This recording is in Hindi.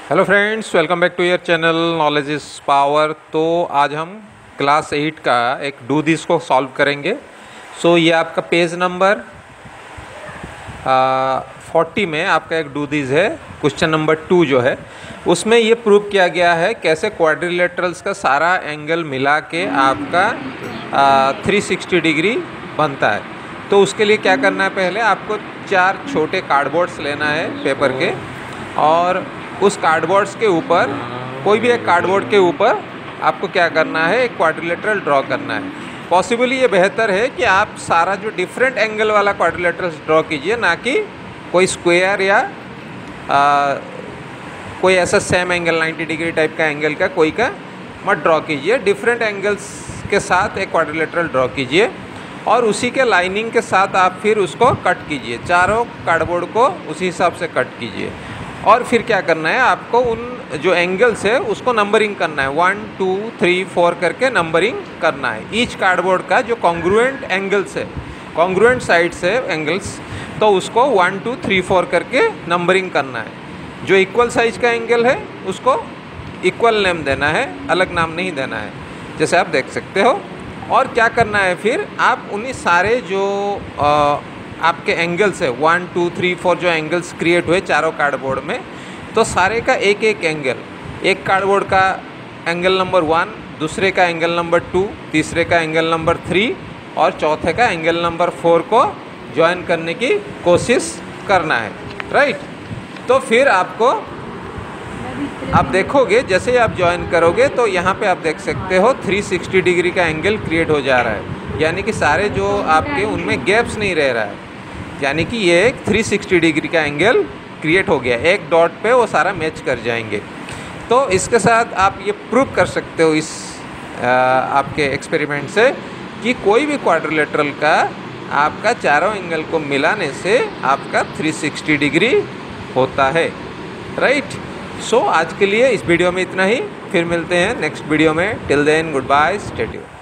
Hello friends, welcome back to your channel knowledge is power. तो आज हम क्लास 8 का एक डू दिस को सॉल्व करेंगे। ये आपका पेज नंबर 40 में आपका एक डू दिस है। क्वेश्चन नंबर 2 जो है उसमें ये प्रूव किया गया है कैसे क्वाड्रिलेटरल्स का सारा एंगल मिला के आपका 360 डिग्री बनता है। तो उसके लिए क्या करना है, पहले आपको 4 छोटे कार्डबोर्ड्स लेना है पेपर के, और उस कार्डबोर्ड्स के ऊपर कोई भी एक कार्डबोर्ड के ऊपर आपको क्या करना है, एक क्वाड्रिलेटरल ड्रॉ करना है। पॉसिबली ये बेहतर है कि आप सारा जो डिफरेंट एंगल वाला क्वाड्रिलेटरल ड्रॉ कीजिए, ना कि कोई स्क्वायर या कोई ऐसा सेम एंगल 90 डिग्री टाइप का एंगल का कोई का मत ड्रॉ कीजिए। डिफरेंट एंगल्स के साथ एक क्वाड्रिलेटरल ड्रॉ कीजिए और उसी के लाइनिंग के साथ आप फिर उसको कट कीजिए। चारों कार्डबोर्ड को उसी हिसाब से कट कीजिए और फिर क्या करना है, आपको उन जो एंगल्स है उसको नंबरिंग करना है। 1 2 3 4 करके नंबरिंग करना है। ईच कार्डबोर्ड का जो कॉन्ग्रुएंट एंगल्स है, कॉन्ग्रुएंट साइड्स है एंगल्स, तो उसको 1 2 3 4 करके नंबरिंग करना है। जो इक्वल साइज का एंगल है उसको इक्वल नेम देना है, अलग नाम नहीं देना है, जैसे आप देख सकते हो। और क्या करना है, फिर आप उन्हीं सारे जो आपके एंगल्स है 1 2 3 4 जो एंगल्स क्रिएट हुए चारों कार्डबोर्ड में, तो सारे का एक एक एंगल, एक कार्डबोर्ड का एंगल नंबर 1, दूसरे का एंगल नंबर 2, तीसरे का एंगल नंबर 3 और चौथे का एंगल नंबर 4 को ज्वाइन करने की कोशिश करना है, राइट। तो फिर आपको आप देखोगे जैसे ही आप ज्वाइन करोगे तो यहाँ पे आप देख सकते हो 360 डिग्री का एंगल क्रिएट हो जा रहा है, यानी कि सारे जो आपके उनमें गैप्स नहीं रह रहा है, यानी कि ये एक 360 डिग्री का एंगल क्रिएट हो गया। एक डॉट पे वो सारा मैच कर जाएंगे। तो इसके साथ आप ये प्रूव कर सकते हो इस आपके एक्सपेरिमेंट से कि कोई भी क्वाड्रिलेटरल का आपका चारों एंगल को मिलाने से आपका 360 डिग्री होता है, राइट। आज के लिए इस वीडियो में इतना ही, फिर मिलते हैं नेक्स्ट वीडियो में। Till then good bye, stay tuned.